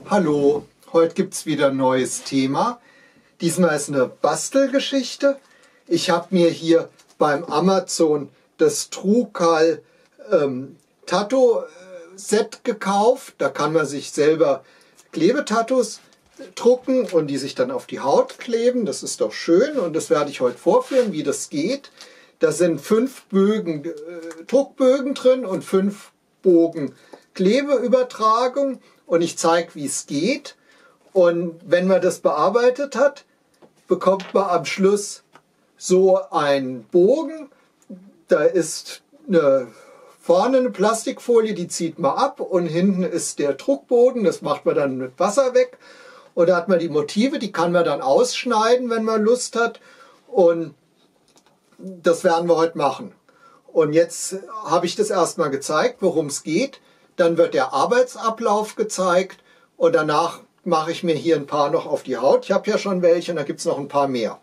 Hallo, heute gibt es wieder ein neues Thema. Diesmal ist eine Bastelgeschichte. Ich habe mir hier beim Amazon das Trukal Tattoo Set gekauft. Da kann man sich selber Klebetattoos drucken und die sich dann auf die Haut kleben. Das ist doch schön und das werde ich heute vorführen, wie das geht. Da sind 5 Bögen, Druckbögen drin und 5 Bogen Klebeübertragung und ich zeige, wie es geht. Und wenn man das bearbeitet hat, bekommt man am Schluss so einen Bogen. Da ist vorne eine Plastikfolie, die zieht man ab und hinten ist der Druckboden, das macht man dann mit Wasser weg. Und da hat man die Motive, die kann man dann ausschneiden, wenn man Lust hat. Und das werden wir heute machen. Und jetzt habe ich das erstmal gezeigt, worum es geht. Dann wird der Arbeitsablauf gezeigt und danach mache ich mir hier ein paar noch auf die Haut. Ich habe ja schon welche und da gibt es noch ein paar mehr.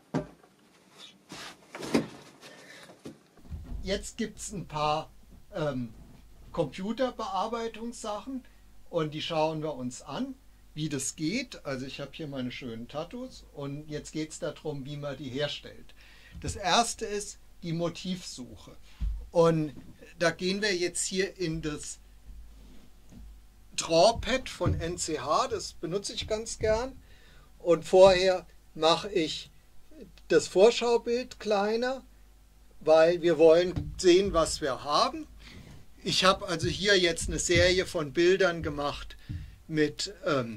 Jetzt gibt es ein paar Computerbearbeitungssachen und die schauen wir uns an, wie das geht. Also ich habe hier meine schönen Tattoos und jetzt geht es darum, wie man die herstellt. Das erste ist die Motivsuche und da gehen wir jetzt hier in das Drawpad von NCH, das benutze ich ganz gern und vorher mache ich das Vorschaubild kleiner, weil wir wollen sehen, was wir haben. Ich habe also hier jetzt eine Serie von Bildern gemacht mit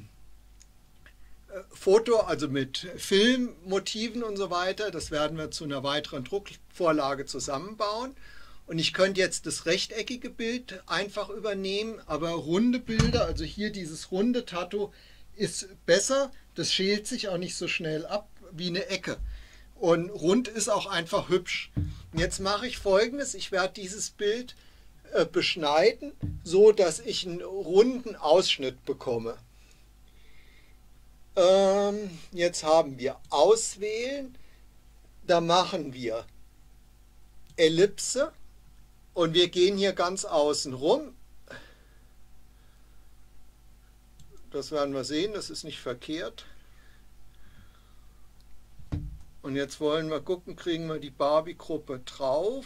Foto, also mit Filmmotiven und so weiter. Das werden wir zu einer weiteren Druckvorlage zusammenbauen. Und ich könnte jetzt das rechteckige Bild einfach übernehmen, aber runde Bilder, also hier dieses runde Tattoo, ist besser. Das schält sich auch nicht so schnell ab wie eine Ecke. Und rund ist auch einfach hübsch. Jetzt mache ich Folgendes. Ich werde dieses Bild beschneiden, so dass ich einen runden Ausschnitt bekomme. Jetzt haben wir Auswählen. Da machen wir Ellipse. Und wir gehen hier ganz außen rum. Das werden wir sehen, das ist nicht verkehrt. Und jetzt wollen wir gucken, kriegen wir die Barbie-Gruppe drauf.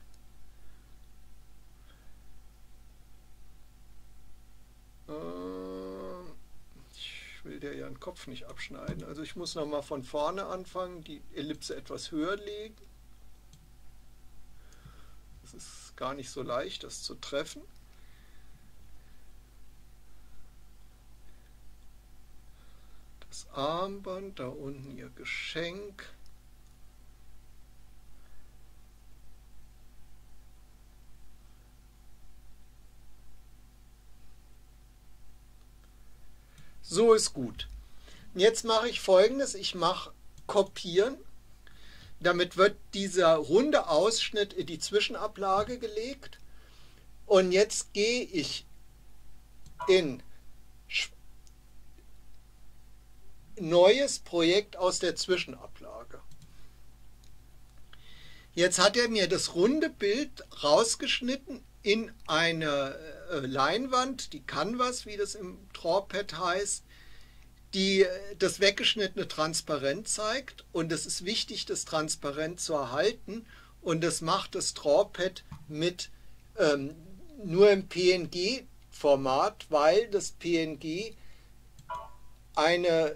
Ich will der ja den Kopf nicht abschneiden. Also ich muss nochmal von vorne anfangen, die Ellipse etwas höher legen. Das ist gar nicht so leicht, das zu treffen. Das Armband, da unten ihr Geschenk. So ist gut. Jetzt mache ich Folgendes, ich mache Kopieren. Damit wird dieser runde Ausschnitt in die Zwischenablage gelegt. Und jetzt gehe ich in Neues Projekt aus der Zwischenablage. Jetzt hat er mir das runde Bild rausgeschnitten in eine Leinwand, die Canvas, wie das im Drawpad heißt, die das weggeschnittene Transparent zeigt. Und es ist wichtig, das Transparent zu erhalten. Und das macht das Drawpad mit nur im PNG-Format, weil das PNG eine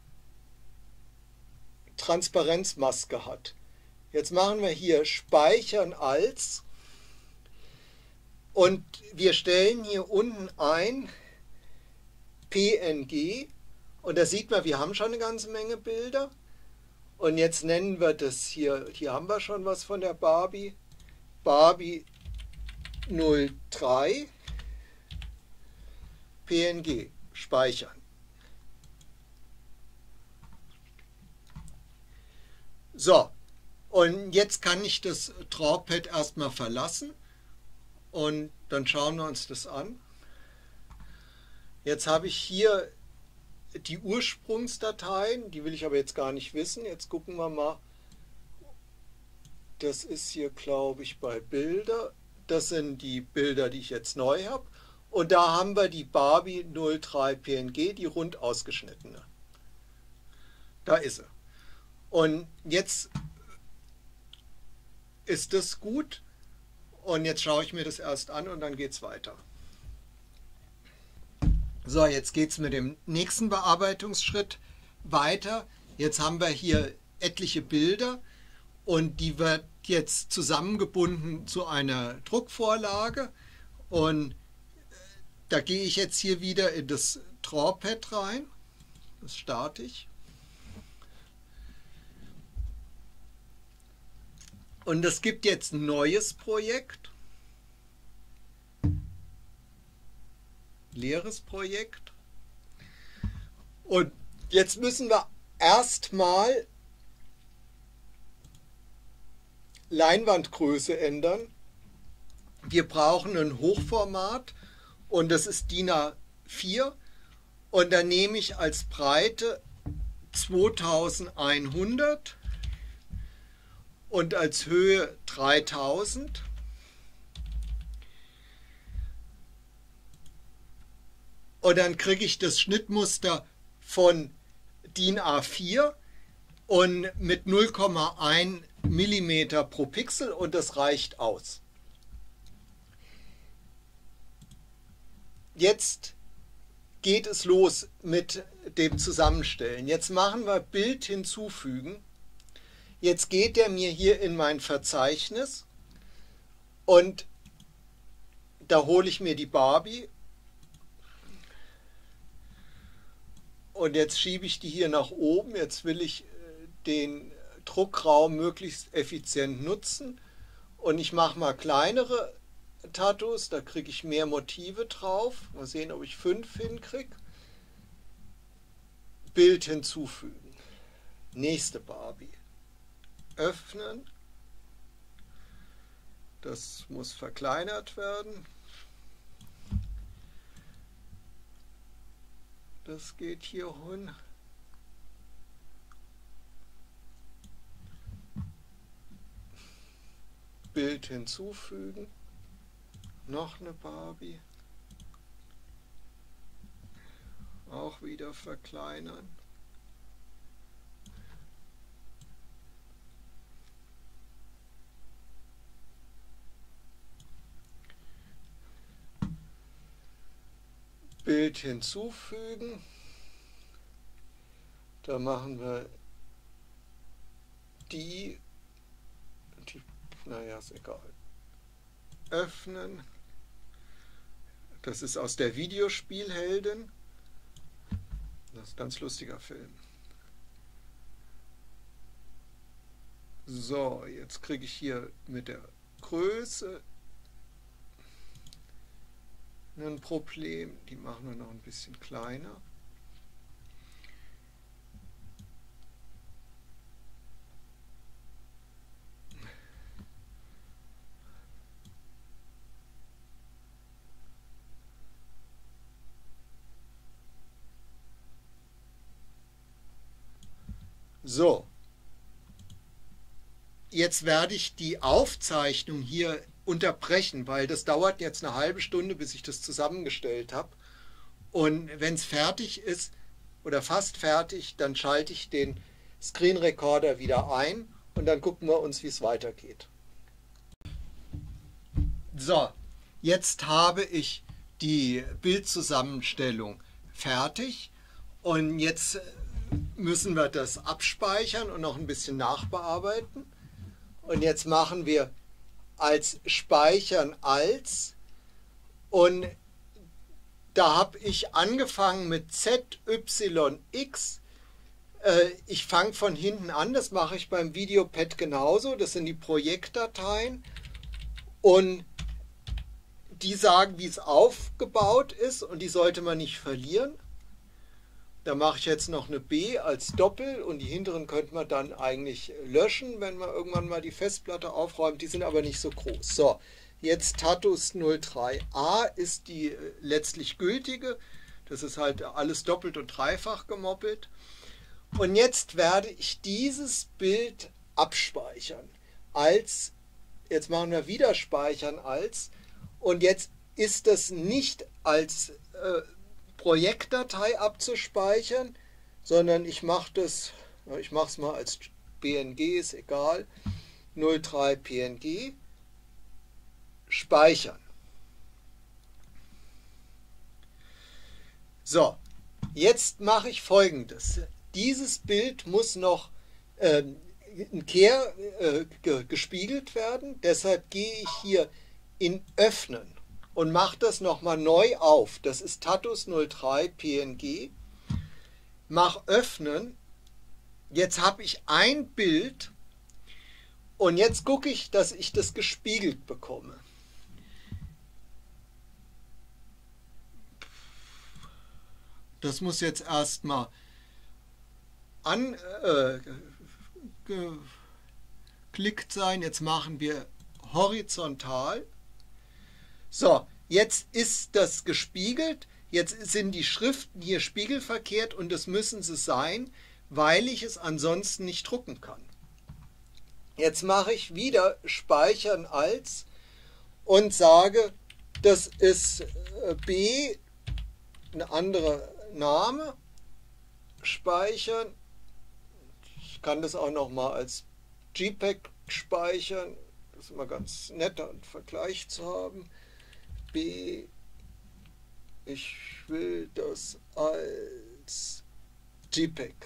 Transparenzmaske hat. Jetzt machen wir hier Speichern als und wir stellen hier unten ein PNG und da sieht man, wir haben schon eine ganze Menge Bilder und jetzt nennen wir das hier haben wir schon was von der Barbie 03 PNG speichern. So, und jetzt kann ich das Drawpad erstmal verlassen und dann schauen wir uns das an. Jetzt habe ich hier die Ursprungsdateien, die will ich aber jetzt gar nicht wissen. Jetzt gucken wir mal. Das ist hier, glaube ich, bei Bilder. Das sind die Bilder, die ich jetzt neu habe. Und da haben wir die Barbie 03 PNG, die rund ausgeschnittene. Da ist sie. Und jetzt ist das gut. Und jetzt schaue ich mir das erst an und dann geht es weiter. So, jetzt geht es mit dem nächsten Bearbeitungsschritt weiter. Jetzt haben wir hier etliche Bilder und die wird jetzt zusammengebunden zu einer Druckvorlage. Und da gehe ich jetzt hier wieder in das Drawpad rein. Das starte ich. Und es gibt jetzt ein neues Projekt, leeres Projekt. Und jetzt müssen wir erstmal Leinwandgröße ändern. Wir brauchen ein Hochformat und das ist DIN A4 und dann nehme ich als Breite 2100 und als Höhe 3000. Und dann kriege ich das Schnittmuster von DIN A4 und mit 0,1 mm pro Pixel und das reicht aus. Jetzt geht es los mit dem Zusammenstellen. Jetzt machen wir Bild hinzufügen. Jetzt geht er mir hier in mein Verzeichnis und da hole ich mir die Barbie und jetzt schiebe ich die hier nach oben. Jetzt will ich den Druckraum möglichst effizient nutzen und ich mache mal kleinere Tattoos, da kriege ich mehr Motive drauf. Mal sehen, ob ich 5 hinkriege. Bild hinzufügen. Nächste Barbie. Öffnen. Das muss verkleinert werden. Das geht hier hin. Bild hinzufügen. Noch eine Barbie. Auch wieder verkleinern. Bild hinzufügen. Da machen wir die naja, ist egal. Öffnen. Das ist aus der Videospielheldin. Das ist ein ganz lustiger Film. So, jetzt kriege ich hier mit der Größe ein Problem. Die machen wir noch ein bisschen kleiner. So, jetzt werde ich die Aufzeichnung hier unterbrechen, weil das dauert jetzt eine halbe Stunde, bis ich das zusammengestellt habe. Und wenn es fertig ist oder fast fertig, dann schalte ich den Screen Recorder wieder ein und dann gucken wir uns, wie es weitergeht. So, jetzt habe ich die Bildzusammenstellung fertig und jetzt müssen wir das abspeichern und noch ein bisschen nachbearbeiten. Und jetzt machen wir als Speichern als und da habe ich angefangen mit ZYX. Ich fange von hinten an, das mache ich beim Videopad genauso. Das sind die Projektdateien und die sagen, wie es aufgebaut ist und die sollte man nicht verlieren. Da mache ich jetzt noch eine B als Doppel und die hinteren könnte man dann eigentlich löschen, wenn man irgendwann mal die Festplatte aufräumt. Die sind aber nicht so groß. So, jetzt Tattoos 03a ist die letztlich gültige. Das ist halt alles doppelt und dreifach gemoppelt. Und jetzt werde ich dieses Bild abspeichern. Jetzt machen wir wieder Speichern als. Und jetzt ist das nicht als Projektdatei abzuspeichern, sondern ich mache es mal als PNG, ist egal, 03 PNG, speichern. So, jetzt mache ich Folgendes. Dieses Bild muss noch in Kehr gespiegelt werden, deshalb gehe ich hier in Öffnen und mache das nochmal neu auf. Das ist Tatus 03 PNG. Mach Öffnen. Jetzt habe ich ein Bild und jetzt gucke ich, dass ich das gespiegelt bekomme. Das muss jetzt erstmal angeklickt sein. Jetzt machen wir horizontal. So, jetzt ist das gespiegelt. Jetzt sind die Schriften hier spiegelverkehrt und das müssen sie sein, weil ich es ansonsten nicht drucken kann. Jetzt mache ich wieder Speichern als und sage, das ist B, ein anderer Name, speichern. Ich kann das auch noch mal als JPEG speichern. Das ist immer ganz nett, einen Vergleich zu haben. B, ich will das als JPEG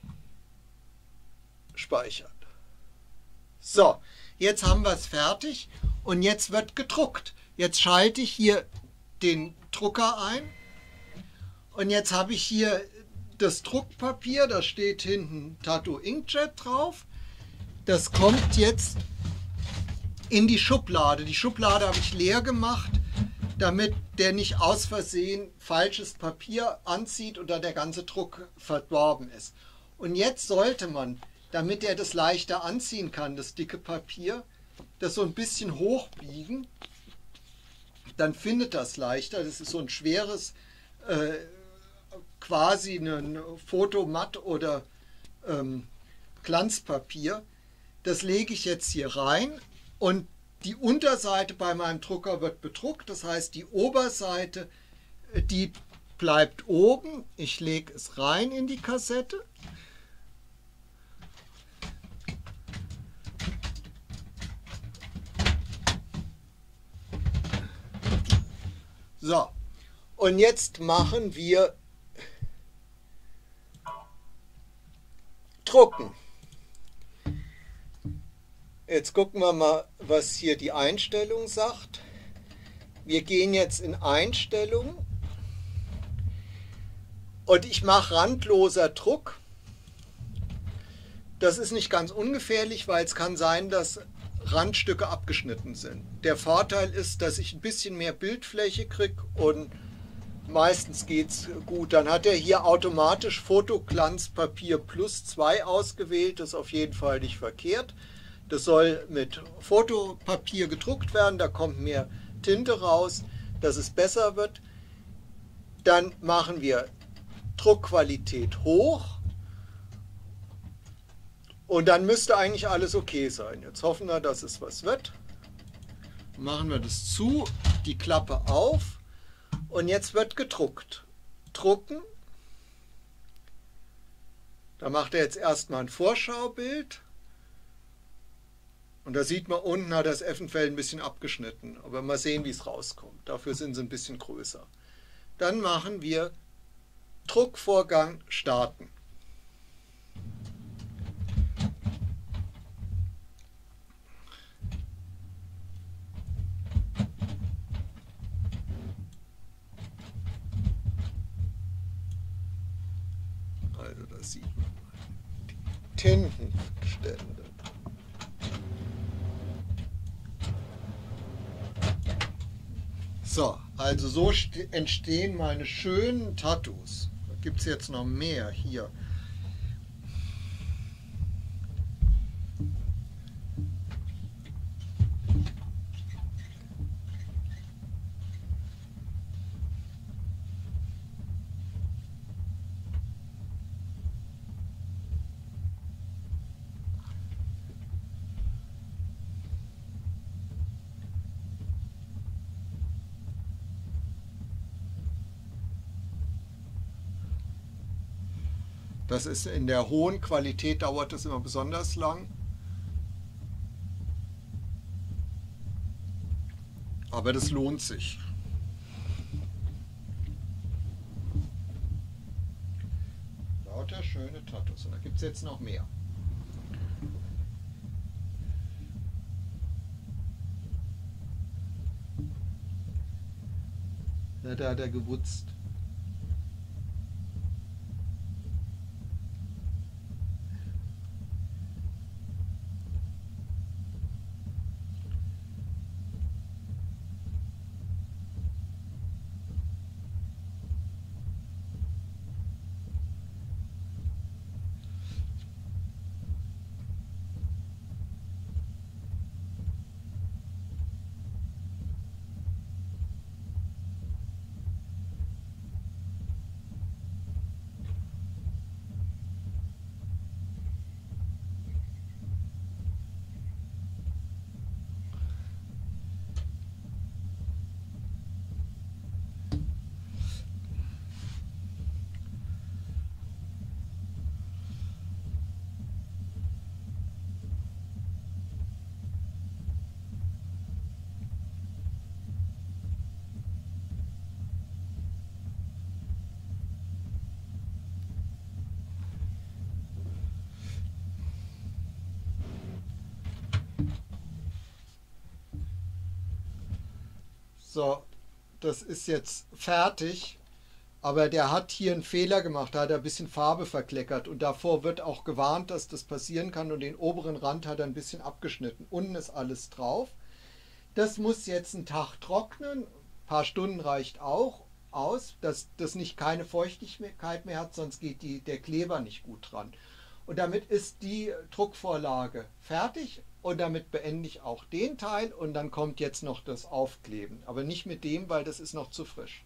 speichern. So, jetzt haben wir es fertig und jetzt wird gedruckt. Jetzt schalte ich hier den Drucker ein und jetzt habe ich hier das Druckpapier, da steht hinten Tattoo Inkjet drauf. Das kommt jetzt in die Schublade. Die Schublade habe ich leer gemacht, damit der nicht aus Versehen falsches Papier anzieht und dann der ganze Druck verdorben ist. Und jetzt sollte man, damit er das leichter anziehen kann, das dicke Papier, das so ein bisschen hochbiegen. Dann findet das leichter. Das ist so ein schweres, quasi ein Fotomatt oder Glanzpapier. Das lege ich jetzt hier rein und die Unterseite bei meinem Drucker wird bedruckt. Das heißt, die Oberseite, die bleibt oben. Ich lege es rein in die Kassette. So, und jetzt machen wir Drucken. Jetzt gucken wir mal, was hier die Einstellung sagt. Wir gehen jetzt in Einstellungen und ich mache randloser Druck. Das ist nicht ganz ungefährlich, weil es kann sein, dass Randstücke abgeschnitten sind. Der Vorteil ist, dass ich ein bisschen mehr Bildfläche kriege und meistens geht es gut. Dann hat er hier automatisch Fotoglanzpapier plus 2 ausgewählt. Das ist auf jeden Fall nicht verkehrt. Das soll mit Fotopapier gedruckt werden. Da kommt mehr Tinte raus, dass es besser wird. Dann machen wir Druckqualität hoch. Und dann müsste eigentlich alles okay sein. Jetzt hoffen wir, dass es was wird. Machen wir das zu, die Klappe auf und jetzt wird gedruckt. Drucken. Da macht er jetzt erstmal ein Vorschaubild. Und da sieht man, unten hat das Effenfeld ein bisschen abgeschnitten. Aber mal sehen, wie es rauskommt. Dafür sind sie ein bisschen größer. Dann machen wir Druckvorgang starten. Also das sieht man mal. Die Tintenstände. So, also so entstehen meine schönen Tattoos. Da gibt es jetzt noch mehr hier. Das ist in der hohen Qualität, dauert das immer besonders lang. Aber das lohnt sich. Lauter schöne Tattoos. Und da gibt es jetzt noch mehr. Ja, da hat er gewutzt. So, das ist jetzt fertig, aber der hat hier einen Fehler gemacht, da hat er ein bisschen Farbe verkleckert und davor wird auch gewarnt, dass das passieren kann und den oberen Rand hat er ein bisschen abgeschnitten. Unten ist alles drauf. Das muss jetzt einen Tag trocknen, ein paar Stunden reicht auch aus, dass das nicht keine Feuchtigkeit mehr hat, sonst geht der Kleber nicht gut dran. Und damit ist die Druckvorlage fertig. Und damit beende ich auch den Teil und dann kommt jetzt noch das Aufkleben. Aber nicht mit dem, weil das ist noch zu frisch.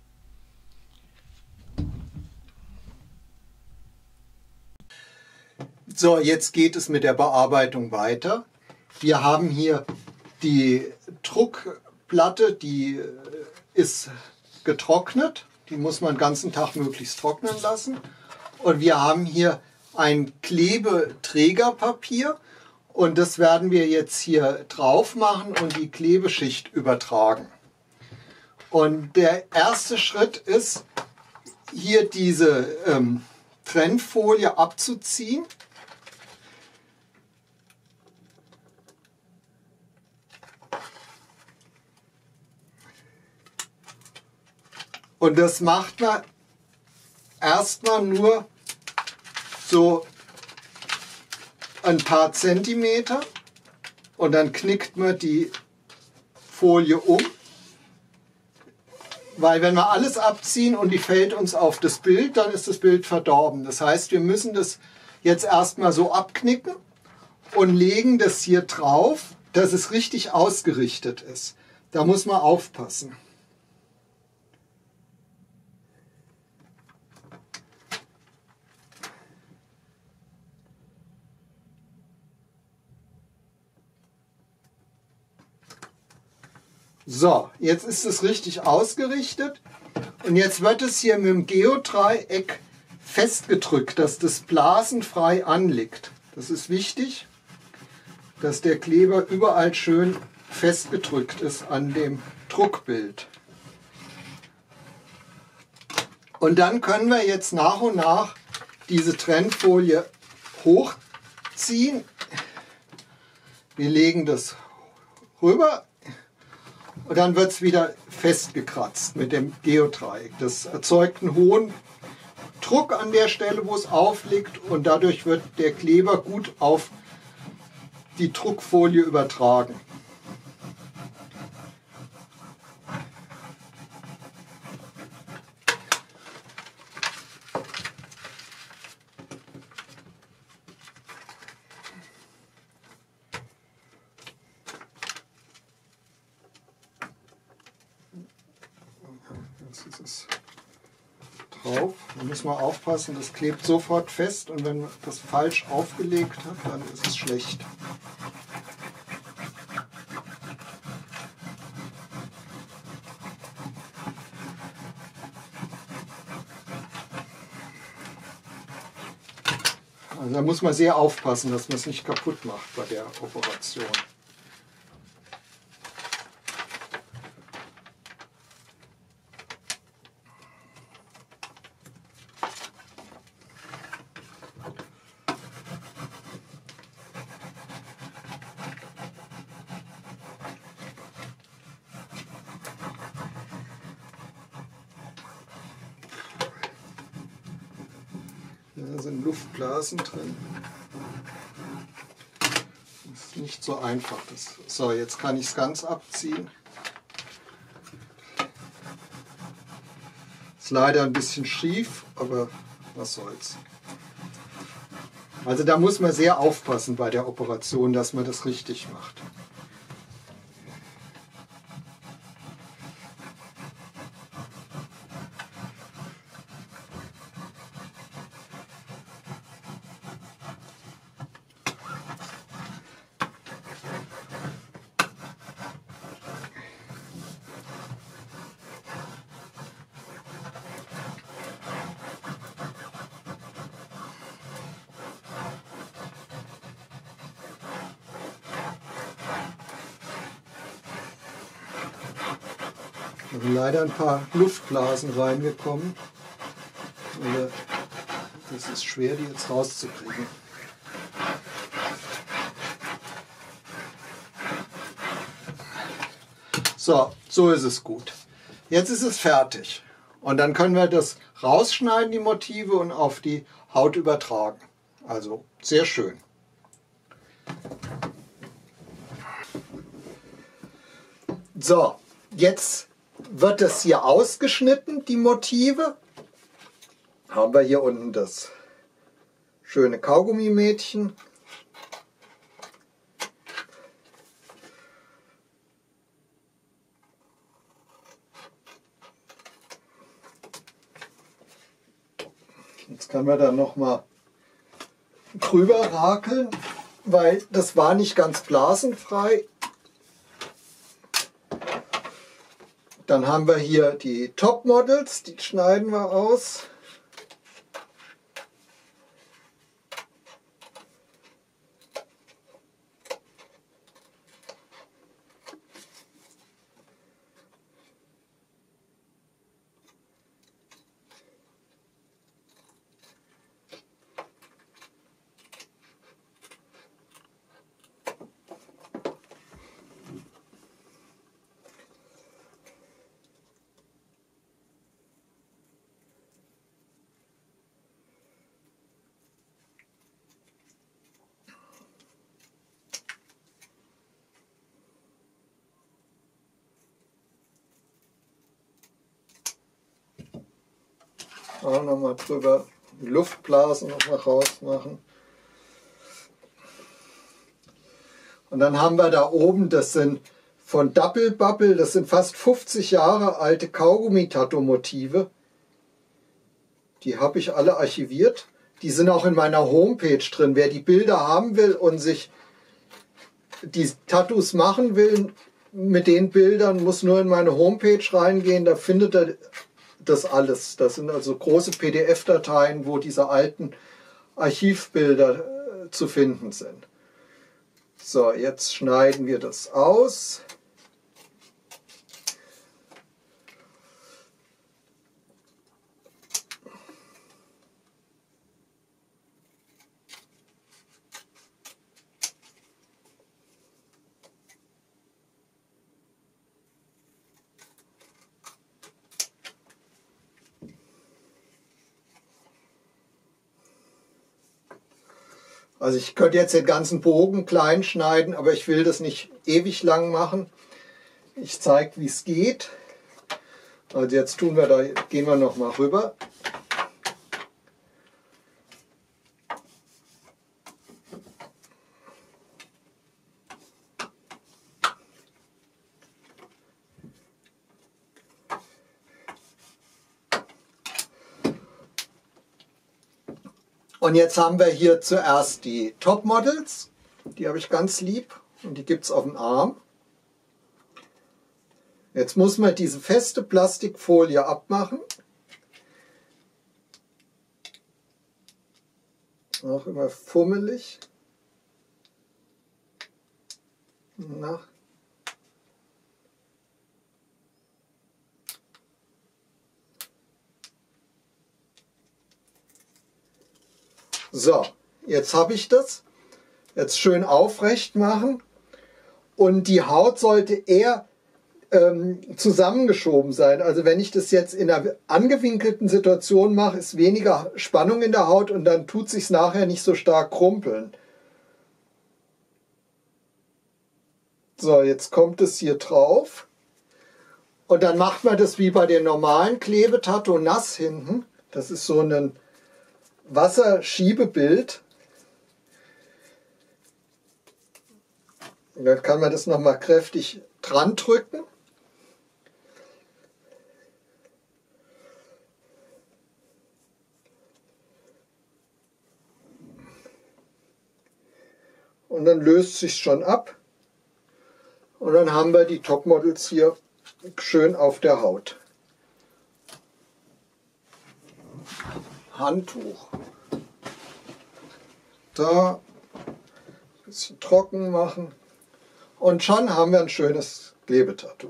So, jetzt geht es mit der Bearbeitung weiter. Wir haben hier die Druckplatte, die ist getrocknet. Die muss man den ganzen Tag möglichst trocknen lassen. Und wir haben hier ein Klebeträgerpapier. Und das werden wir jetzt hier drauf machen und die Klebeschicht übertragen. Und der erste Schritt ist, hier diese Trennfolie abzuziehen. Und das macht man erstmal nur so ein paar Zentimeter und dann knickt man die Folie um, weil wenn wir alles abziehen und die fällt uns auf das Bild, dann ist das Bild verdorben. Das heißt, wir müssen das jetzt erstmal so abknicken und legen das hier drauf, dass es richtig ausgerichtet ist. Da muss man aufpassen. So, jetzt ist es richtig ausgerichtet und jetzt wird es hier mit dem Geodreieck festgedrückt, dass das blasenfrei anliegt. Das ist wichtig, dass der Kleber überall schön festgedrückt ist an dem Druckbild. Und dann können wir jetzt nach und nach diese Trennfolie hochziehen. Wir legen das rüber. Und dann wird es wieder festgekratzt mit dem Geodreieck. Das erzeugt einen hohen Druck an der Stelle, wo es aufliegt und dadurch wird der Kleber gut auf die Druckfolie übertragen. Jetzt ist es drauf. Da müssen wir aufpassen, das klebt sofort fest und wenn man das falsch aufgelegt hat, dann ist es schlecht. Also da muss man sehr aufpassen, dass man es nicht kaputt macht bei der Operation. Da sind Luftblasen drin. Das ist nicht so einfach. So, jetzt kann ich es ganz abziehen. Ist leider ein bisschen schief, aber was soll's. Also da muss man sehr aufpassen bei der Operation, dass man das richtig macht. Da sind leider ein paar Luftblasen reingekommen. Das ist schwer, die jetzt rauszukriegen. So ist es gut. Jetzt ist es fertig. Und dann können wir das rausschneiden, die Motive, und auf die Haut übertragen. Also sehr schön. So, jetzt wird das hier ausgeschnitten, die Motive. Haben wir hier unten das schöne Kaugummi-Mädchen. Jetzt können wir dann noch mal drüber rakeln, weil das war nicht ganz blasenfrei. Dann haben wir hier die Topmodels, die schneiden wir aus. Auch nochmal drüber die Luftblasen noch mal rausmachen. Und dann haben wir da oben, das sind von Double Bubble, das sind fast 50 Jahre alte Kaugummi-Tattoo-Motive. Die habe ich alle archiviert. Die sind auch in meiner Homepage drin. Wer die Bilder haben will und sich die Tattoos machen will mit den Bildern, muss nur in meine Homepage reingehen. Da findet er das alles. Das sind also große PDF-Dateien, wo diese alten Archivbilder zu finden sind. So, jetzt schneiden wir das aus. Also ich könnte jetzt den ganzen Bogen klein schneiden, aber ich will das nicht ewig lang machen. Ich zeige, wie es geht. Also jetzt gehen wir noch mal rüber. Und jetzt haben wir hier zuerst die Topmodels. Die habe ich ganz lieb und die gibt es auf dem Arm. Jetzt muss man diese feste Plastikfolie abmachen. Auch immer fummelig. Na. So, jetzt habe ich das. Jetzt schön aufrecht machen. Und die Haut sollte eher zusammengeschoben sein. Also wenn ich das jetzt in einer angewinkelten Situation mache, ist weniger Spannung in der Haut und dann tut sich nachher nicht so stark krumpeln. So, jetzt kommt es hier drauf. Und dann macht man das wie bei den normalen Klebetattoo nass hinten. Das ist so ein Wasserschiebebild. Und dann kann man das nochmal kräftig dran drücken. Und dann löst sich schon ab. Und dann haben wir die Topmodels hier schön auf der Haut. Handtuch. Da ein bisschen trocken machen. Und schon haben wir ein schönes Klebetattoo.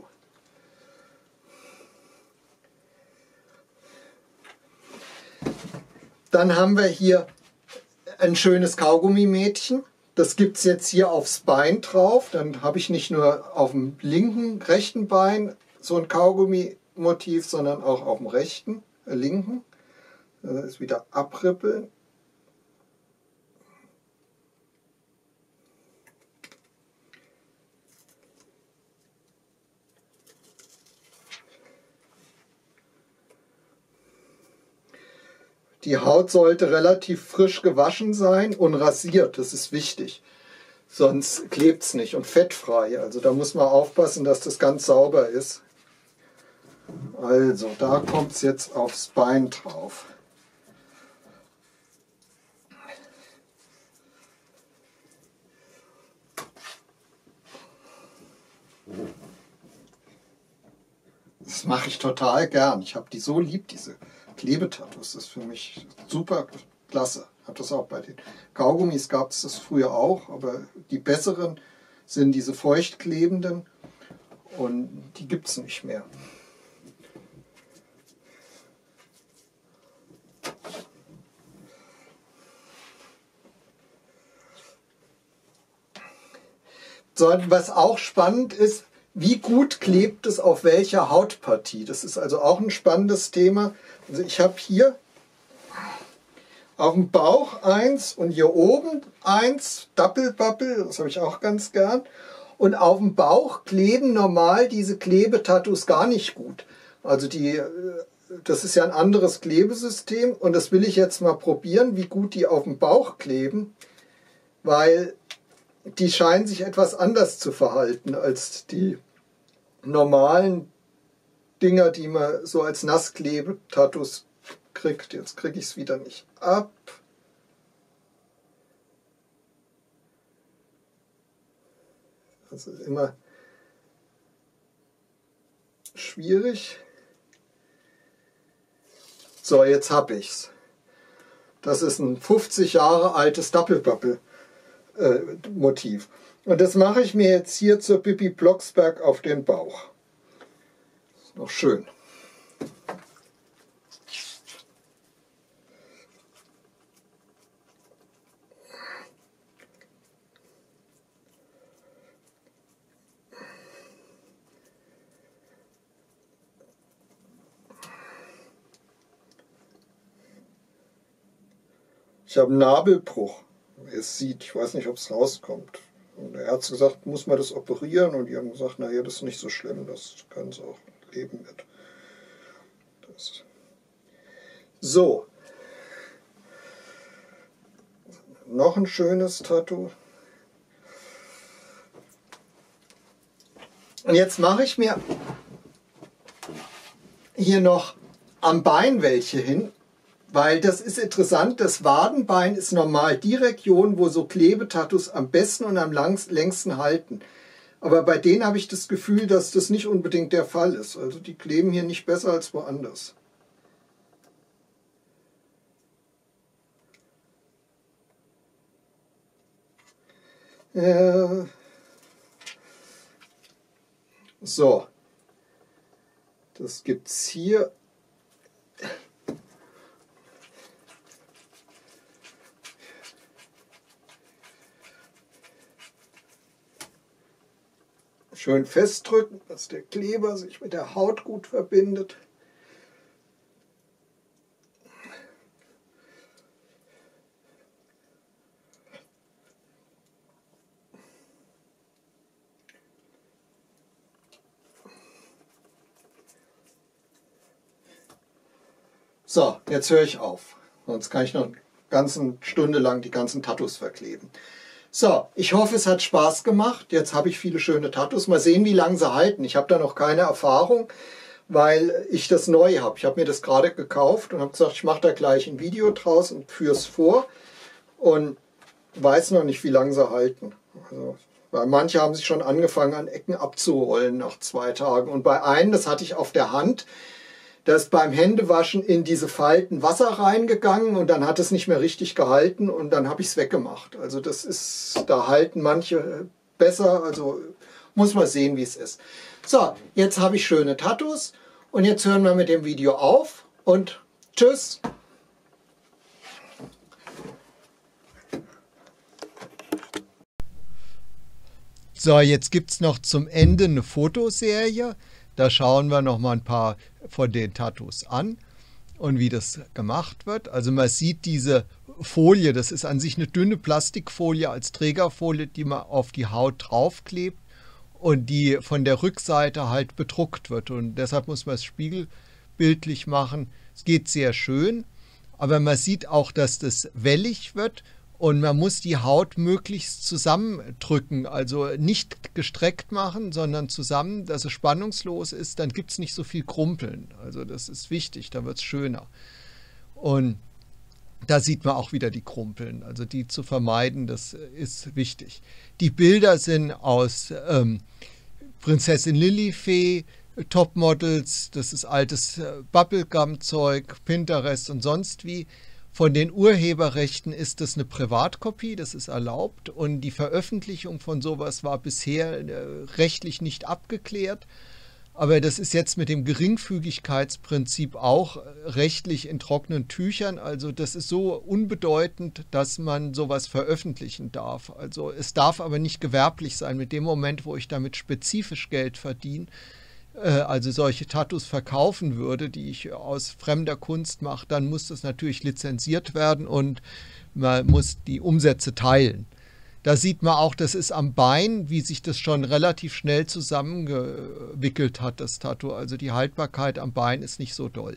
Dann haben wir hier ein schönes Kaugummi-Mädchen. Das gibt es jetzt hier aufs Bein drauf. Dann habe ich nicht nur auf dem linken, rechten Bein so ein Kaugummi-Motiv, sondern auch auf dem rechten, linken. Das ist wieder abrippeln. Die Haut sollte relativ frisch gewaschen sein und rasiert, das ist wichtig. Sonst klebt es nicht und fettfrei. Also da muss man aufpassen, dass das ganz sauber ist. Also da kommt es jetzt aufs Bein drauf. Das mache ich total gern. Ich habe die so lieb, diese Klebetattoos. Das ist für mich super klasse. Ich habe das auch bei den Kaugummis, gab es das früher auch, aber die besseren sind diese feuchtklebenden und die gibt es nicht mehr. So, was auch spannend ist, wie gut klebt es auf welcher Hautpartie? Das ist also auch ein spannendes Thema. Also ich habe hier auf dem Bauch eins und hier oben eins, Double Bubble, das habe ich auch ganz gern. Und auf dem Bauch kleben normal diese Klebetattoos gar nicht gut. Also das ist ja ein anderes Klebesystem und das will ich jetzt mal probieren, wie gut die auf dem Bauch kleben, weil die scheinen sich etwas anders zu verhalten als die normalen Dinger, die man so als Nassklebe-Tattoos kriegt. Jetzt kriege ich es wieder nicht ab. Das ist immer schwierig. So, jetzt habe ich es. Das ist ein 50 Jahre altes Doppelbubble-Motiv. Und das mache ich mir jetzt hier zur Pippi Blocksberg auf den Bauch. Ist noch schön. Ich habe einen Nabelbruch. Es sieht, ich weiß nicht, ob es rauskommt. Und der Arzt hat gesagt, muss man das operieren? Und die haben gesagt, naja, das ist nicht so schlimm, das können sie auch leben mit. So. Noch ein schönes Tattoo. Und jetzt mache ich mir hier noch am Bein welche hin, weil das ist interessant. Das Wadenbein ist normal die Region, wo so Klebetattoos am besten und am längsten halten. Aber bei denen habe ich das Gefühl, dass das nicht unbedingt der Fall ist. Also die kleben hier nicht besser als woanders. So, das gibt es hier. Schön festdrücken, dass der Kleber sich mit der Haut gut verbindet. So, jetzt höre ich auf. Sonst kann ich noch eine ganze Stunde lang die ganzen Tattoos verkleben. So, ich hoffe, es hat Spaß gemacht. Jetzt habe ich viele schöne Tattoos. Mal sehen, wie lange sie halten. Ich habe da noch keine Erfahrung, weil ich das neu habe. Ich habe mir das gerade gekauft und habe gesagt, ich mache da gleich ein Video draus und führe es vor. Und weiß noch nicht, wie lange sie halten. Also, weil manche haben sich schon angefangen, an Ecken abzurollen nach 2 Tagen. Und bei einem, das hatte ich auf der Hand, da ist beim Händewaschen in diese Falten Wasser reingegangen und dann hat es nicht mehr richtig gehalten und dann habe ich es weggemacht. Also das ist, da halten manche besser, also muss man sehen, wie es ist. So, jetzt habe ich schöne Tattoos und jetzt hören wir mit dem Video auf und tschüss. So, jetzt gibt es noch zum Ende eine Fotoserie. Da schauen wir noch mal ein paar von den Tattoos an und wie das gemacht wird. Also man sieht diese Folie, das ist an sich eine dünne Plastikfolie als Trägerfolie, die man auf die Haut draufklebt und die von der Rückseite halt bedruckt wird. Und deshalb muss man es spiegelbildlich machen. Es geht sehr schön, aber man sieht auch, dass das wellig wird. Und man muss die Haut möglichst zusammendrücken, also nicht gestreckt machen, sondern zusammen, dass es spannungslos ist, dann gibt es nicht so viel Krumpeln. Also das ist wichtig, da wird es schöner. Und da sieht man auch wieder die Krumpeln, also die zu vermeiden, das ist wichtig. Die Bilder sind aus Prinzessin Lilifee, Topmodels, das ist altes Bubblegum-Zeug, Pinterest und sonst wie. Von den Urheberrechten ist das eine Privatkopie, das ist erlaubt und die Veröffentlichung von sowas war bisher rechtlich nicht abgeklärt. Aber das ist jetzt mit dem Geringfügigkeitsprinzip auch rechtlich in trockenen Tüchern. Also das ist so unbedeutend, dass man sowas veröffentlichen darf. Also es darf aber nicht gewerblich sein. Mit dem Moment, wo ich damit spezifisch Geld verdiene, also solche Tattoos verkaufen würde, die ich aus fremder Kunst mache, dann muss das natürlich lizenziert werden und man muss die Umsätze teilen. Da sieht man auch, das ist am Bein, wie sich das schon relativ schnell zusammengewickelt hat, das Tattoo. Also die Haltbarkeit am Bein ist nicht so doll.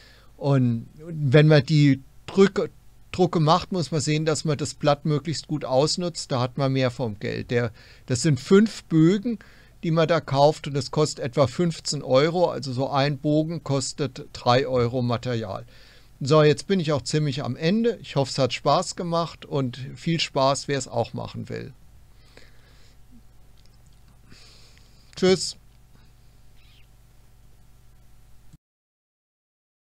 Und wenn man die Drucke macht, muss man sehen, dass man das Blatt möglichst gut ausnutzt. Da hat man mehr vom Geld. Das sind 5 Bögen, die man da kauft und das kostet etwa 15 Euro. Also so ein Bogen kostet 3 Euro Material. So, jetzt bin ich auch ziemlich am Ende. Ich hoffe, es hat Spaß gemacht und viel Spaß, wer es auch machen will. Tschüss.